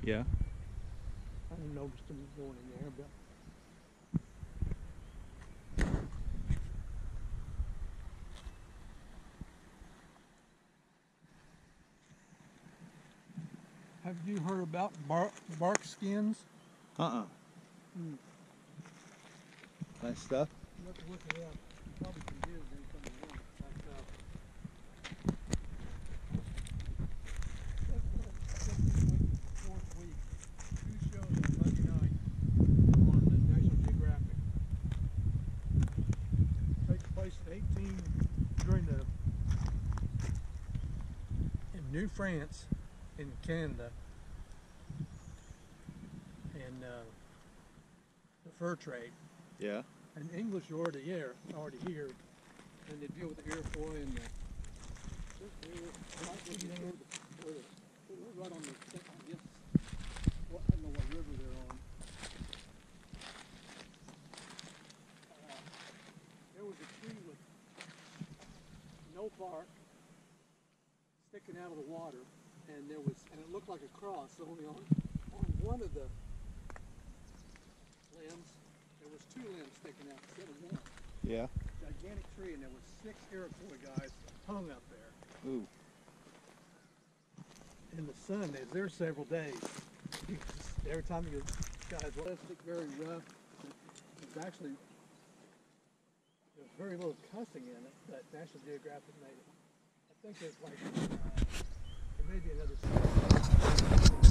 Yeah. I didn't notice them going in there, but have you heard about bark skins? Uh-uh. Nice stuff. You have to look it up. You probably can do it anytime you want. But, fourth week. 2 shows on Monday night on the National Geographic. Takes place in in New France, in Canada, and the fur trade. Yeah. And English are already here, and they deal with the airfoil and the. Right on the, I guess, I don't know what river they're on. There was a tree with no bark sticking out of the water, and it looked like a cross. Only on one of the limbs, there was 2 limbs sticking out instead of 1. Yeah. Gigantic tree, and there was 6 Iroquois guys hung up there. Ooh. In the sun, they was there several days. Every time you guys plastic, very rough. It's actually there's very little cussing in it, but National Geographic made it. I think there's like there may be another.